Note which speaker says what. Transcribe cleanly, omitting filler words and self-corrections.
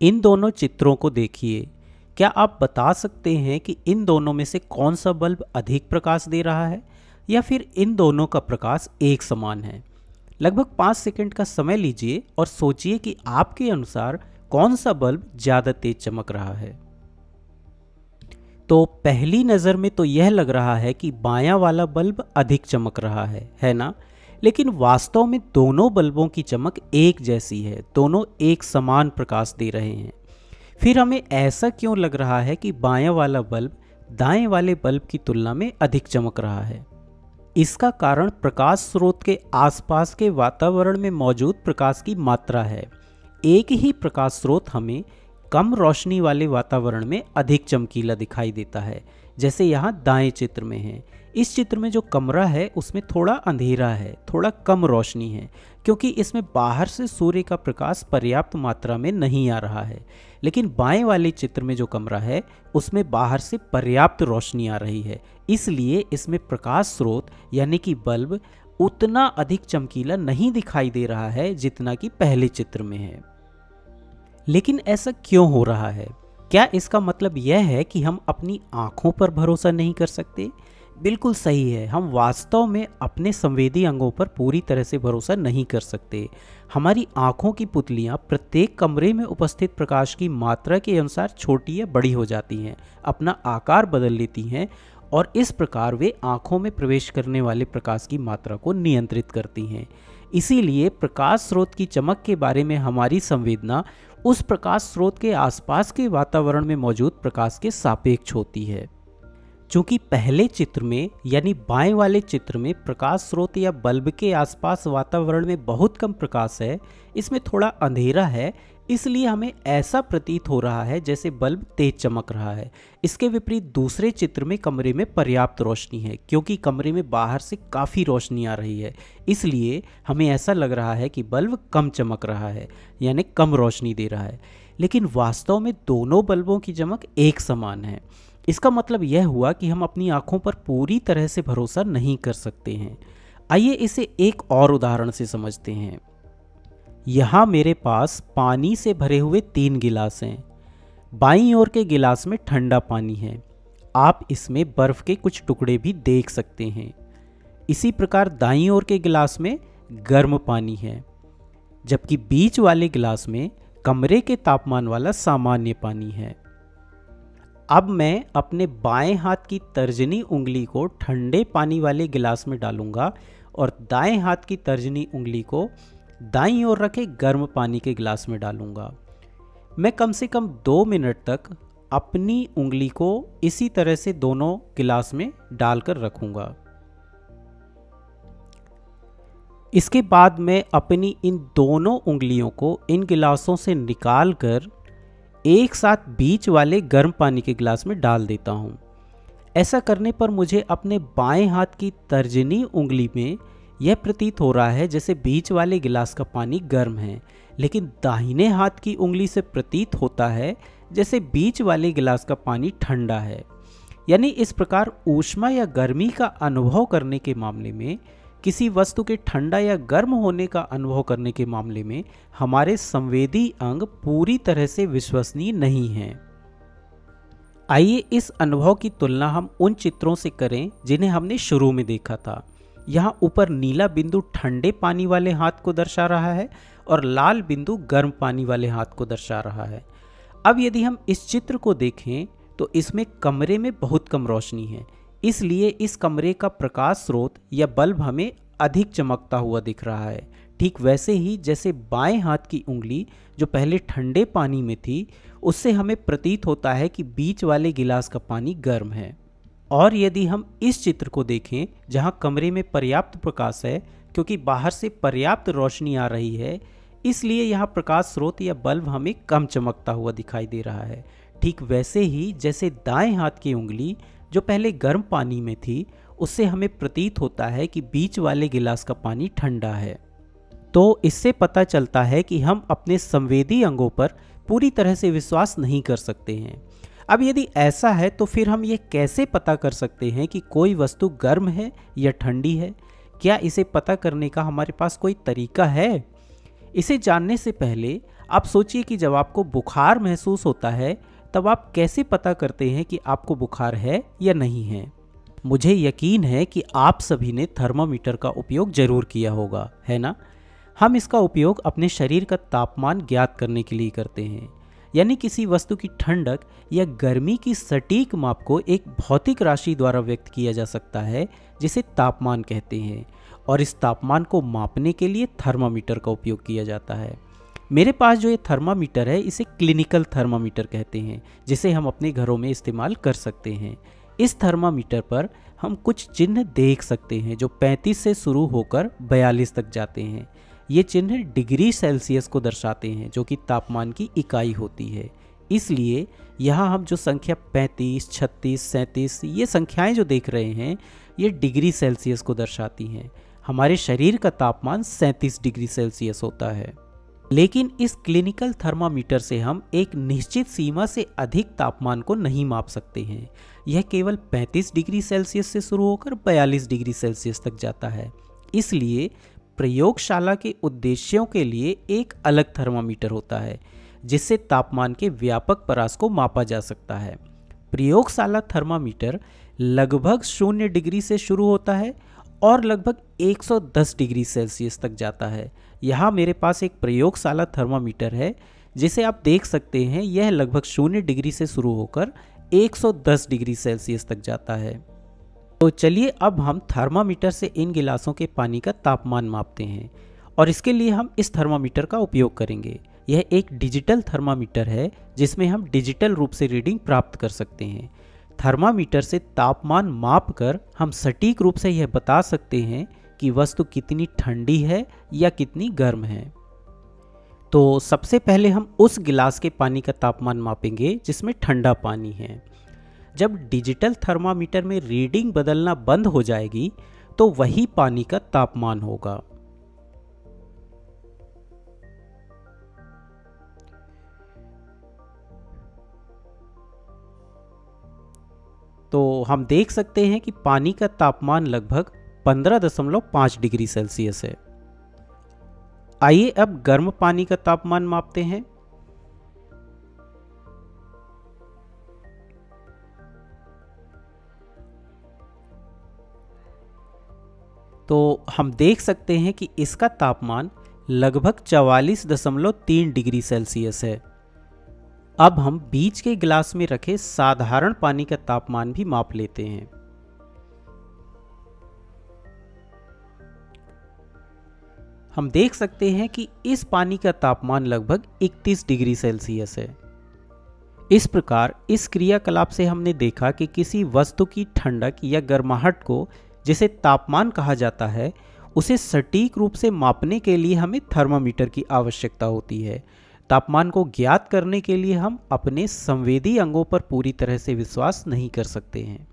Speaker 1: इन दोनों चित्रों को देखिए। क्या आप बता सकते हैं कि इन दोनों में से कौन सा बल्ब अधिक प्रकाश दे रहा है या फिर इन दोनों का प्रकाश एक समान है? लगभग 5 सेकंड का समय लीजिए और सोचिए कि आपके अनुसार कौन सा बल्ब ज़्यादा तेज चमक रहा है। तो पहली नज़र में तो यह लग रहा है कि बायां वाला बल्ब अधिक चमक रहा है ना? लेकिन वास्तव में दोनों बल्बों की चमक एक जैसी है, दोनों एक समान प्रकाश दे रहे हैं। फिर हमें ऐसा क्यों लग रहा है कि बायां वाला बल्ब दाएं वाले बल्ब की तुलना में अधिक चमक रहा है? इसका कारण प्रकाश स्रोत के आसपास के वातावरण में मौजूद प्रकाश की मात्रा है। एक ही प्रकाश स्रोत हमें कम रोशनी वाले वातावरण में अधिक चमकीला दिखाई देता है, जैसे यहाँ दाएं चित्र में है। इस चित्र में जो कमरा है उसमें थोड़ा अंधेरा है, थोड़ा कम रोशनी है, क्योंकि इसमें बाहर से सूर्य का प्रकाश पर्याप्त मात्रा में नहीं आ रहा है। लेकिन बाएं वाले चित्र में जो कमरा है उसमें बाहर से पर्याप्त रोशनी आ रही है, इसलिए इसमें प्रकाश स्रोत यानी कि बल्ब उतना अधिक चमकीला नहीं दिखाई दे रहा है जितना कि पहले चित्र में है। लेकिन ऐसा क्यों हो रहा है? क्या इसका मतलब यह है कि हम अपनी आँखों पर भरोसा नहीं कर सकते? बिल्कुल सही है, हम वास्तव में अपने संवेदी अंगों पर पूरी तरह से भरोसा नहीं कर सकते। हमारी आँखों की पुतलियाँ प्रत्येक कमरे में उपस्थित प्रकाश की मात्रा के अनुसार छोटी या बड़ी हो जाती हैं, अपना आकार बदल लेती हैं और इस प्रकार वे आँखों में प्रवेश करने वाले प्रकाश की मात्रा को नियंत्रित करती हैं। इसीलिए प्रकाश स्रोत की चमक के बारे में हमारी संवेदना उस प्रकाश स्रोत के आसपास के वातावरण में मौजूद प्रकाश के सापेक्ष होती है। चूंकि पहले चित्र में यानी बाएं वाले चित्र में प्रकाश स्रोत या बल्ब के आसपास वातावरण में बहुत कम प्रकाश है, इसमें थोड़ा अंधेरा है, इसलिए हमें ऐसा प्रतीत हो रहा है जैसे बल्ब तेज चमक रहा है। इसके विपरीत दूसरे चित्र में कमरे में पर्याप्त रोशनी है, क्योंकि कमरे में बाहर से काफ़ी रोशनी आ रही है, इसलिए हमें ऐसा लग रहा है कि बल्ब कम चमक रहा है, यानी कम रोशनी दे रहा है। लेकिन वास्तव में दोनों बल्बों की चमक एक समान है। इसका मतलब यह हुआ कि हम अपनी आँखों पर पूरी तरह से भरोसा नहीं कर सकते हैं। आइए इसे एक और उदाहरण से समझते हैं। यहाँ मेरे पास पानी से भरे हुए 3 गिलास हैं। बाईं ओर के गिलास में ठंडा पानी है, आप इसमें बर्फ़ के कुछ टुकड़े भी देख सकते हैं। इसी प्रकार दाईं ओर के गिलास में गर्म पानी है, जबकि बीच वाले गिलास में कमरे के तापमान वाला सामान्य पानी है। अब मैं अपने बाएं हाथ की तर्जनी उंगली को ठंडे पानी वाले गिलास में डालूंगा और दाएं हाथ की तर्जनी उंगली को दाईं ओर रखे गर्म पानी के गिलास में डालूंगा। मैं कम से कम 2 मिनट तक अपनी उंगली को इसी तरह से दोनों गिलास में डालकर रखूंगा। इसके बाद मैं अपनी इन दोनों उंगलियों को इन गिलासों से निकालकर एक साथ बीच वाले गर्म पानी के गिलास में डाल देता हूँ। ऐसा करने पर मुझे अपने बाएं हाथ की तर्जनी उंगली में यह प्रतीत हो रहा है जैसे बीच वाले गिलास का पानी गर्म है, लेकिन दाहिने हाथ की उंगली से प्रतीत होता है जैसे बीच वाले गिलास का पानी ठंडा है। यानी इस प्रकार ऊष्मा या गर्मी का अनुभव करने के मामले में, किसी वस्तु के ठंडा या गर्म होने का अनुभव करने के मामले में हमारे संवेदी अंग पूरी तरह से विश्वसनीय नहीं हैं। आइए इस अनुभव की तुलना हम उन चित्रों से करें जिन्हें हमने शुरू में देखा था। यहाँ ऊपर नीला बिंदु ठंडे पानी वाले हाथ को दर्शा रहा है और लाल बिंदु गर्म पानी वाले हाथ को दर्शा रहा है। अब यदि हम इस चित्र को देखें तो इसमें कमरे में बहुत कम रोशनी है, इसलिए इस कमरे का प्रकाश स्रोत या बल्ब हमें अधिक चमकता हुआ दिख रहा है। ठीक वैसे ही जैसे बाएं हाथ की उंगली जो पहले ठंडे पानी में थी, उससे हमें प्रतीत होता है कि बीच वाले गिलास का पानी गर्म है। और यदि हम इस चित्र को देखें जहां कमरे में पर्याप्त प्रकाश है, क्योंकि बाहर से पर्याप्त रोशनी आ रही है, इसलिए यहाँ प्रकाश स्रोत या बल्ब हमें कम चमकता हुआ दिखाई दे रहा है। ठीक वैसे ही जैसे दाएं हाथ की उंगली जो पहले गर्म पानी में थी, उससे हमें प्रतीत होता है कि बीच वाले गिलास का पानी ठंडा है। तो इससे पता चलता है कि हम अपने संवेदी अंगों पर पूरी तरह से विश्वास नहीं कर सकते हैं। अब यदि ऐसा है तो फिर हम ये कैसे पता कर सकते हैं कि कोई वस्तु गर्म है या ठंडी है? क्या इसे पता करने का हमारे पास कोई तरीका है? इसे जानने से पहले आप सोचिए कि जब आपको बुखार महसूस होता है तब आप कैसे पता करते हैं कि आपको बुखार है या नहीं है। मुझे यकीन है कि आप सभी ने थर्मामीटर का उपयोग जरूर किया होगा, है ना। हम इसका उपयोग अपने शरीर का तापमान ज्ञात करने के लिए करते हैं, यानी किसी वस्तु की ठंडक या गर्मी की सटीक माप को एक भौतिक राशि द्वारा व्यक्त किया जा सकता है जिसे तापमान कहते हैं, और इस तापमान को मापने के लिए थर्मामीटर का उपयोग किया जाता है। मेरे पास जो ये थर्मामीटर है इसे क्लिनिकल थर्मामीटर कहते हैं, जिसे हम अपने घरों में इस्तेमाल कर सकते हैं। इस थर्मामीटर पर हम कुछ चिन्ह देख सकते हैं जो 35 से शुरू होकर 42 तक जाते हैं। ये चिन्ह डिग्री सेल्सियस को दर्शाते हैं, जो कि तापमान की इकाई होती है। इसलिए यहाँ हम जो संख्या 35, 36, 37 ये संख्याएं जो देख रहे हैं ये डिग्री सेल्सियस को दर्शाती हैं। हमारे शरीर का तापमान 37 डिग्री सेल्सियस होता है। लेकिन इस क्लिनिकल थर्मामीटर से हम एक निश्चित सीमा से अधिक तापमान को नहीं माप सकते हैं। यह केवल 35 डिग्री सेल्सियस से शुरू होकर 42 डिग्री सेल्सियस तक जाता है। इसलिए प्रयोगशाला के उद्देश्यों के लिए एक अलग थर्मामीटर होता है जिससे तापमान के व्यापक परास को मापा जा सकता है। प्रयोगशाला थर्मामीटर लगभग 0 डिग्री से शुरू होता है और लगभग 110 डिग्री सेल्सियस तक जाता है। यहाँ मेरे पास एक प्रयोगशाला थर्मामीटर है जिसे आप देख सकते हैं। यह लगभग 0 डिग्री से शुरू होकर 110 डिग्री सेल्सियस तक जाता है। तो चलिए अब हम थर्मामीटर से इन गिलासों के पानी का तापमान मापते हैं, और इसके लिए हम इस थर्मामीटर का उपयोग करेंगे। यह एक डिजिटल थर्मामीटर है जिसमें हम डिजिटल रूप से रीडिंग प्राप्त कर सकते हैं। थर्मामीटर से तापमान मापकर हम सटीक रूप से यह बता सकते हैं कि वस्तु कितनी ठंडी है या कितनी गर्म है। तो सबसे पहले हम उस गिलास के पानी का तापमान मापेंगे जिसमें ठंडा पानी है। जब डिजिटल थर्मामीटर में रीडिंग बदलना बंद हो जाएगी तो वही पानी का तापमान होगा। तो हम देख सकते हैं कि पानी का तापमान लगभग 15.5 डिग्री सेल्सियस है। आइए अब गर्म पानी का तापमान मापते हैं। तो हम देख सकते हैं कि इसका तापमान लगभग 44.3 डिग्री सेल्सियस है। अब हम बीच के गिलास में रखे साधारण पानी का तापमान भी माप लेते हैं। हम देख सकते हैं कि इस पानी का तापमान लगभग 31 डिग्री सेल्सियस है। इस प्रकार इस क्रियाकलाप से हमने देखा कि किसी वस्तु की ठंडक या गर्माहट को, जिसे तापमान कहा जाता है, उसे सटीक रूप से मापने के लिए हमें थर्मामीटर की आवश्यकता होती है। तापमान को ज्ञात करने के लिए हम अपने संवेदी अंगों पर पूरी तरह से विश्वास नहीं कर सकते हैं।